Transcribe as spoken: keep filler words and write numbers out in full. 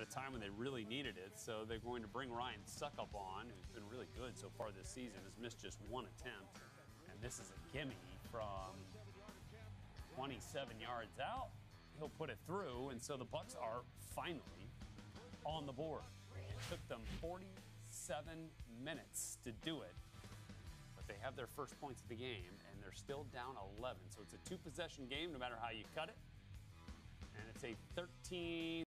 at a time when they really needed it. So they're going to bring Ryan Succop on, who's been really good so far this season, has missed just one attempt. And this is a gimme from twenty-seven yards out. He'll put it through, and so the Bucs are finally on the board. It took them forty-seven minutes to do it, but they have their first points of the game, and they're still down eleven. So it's a two-possession game, no matter how you cut it. And it's a thirteen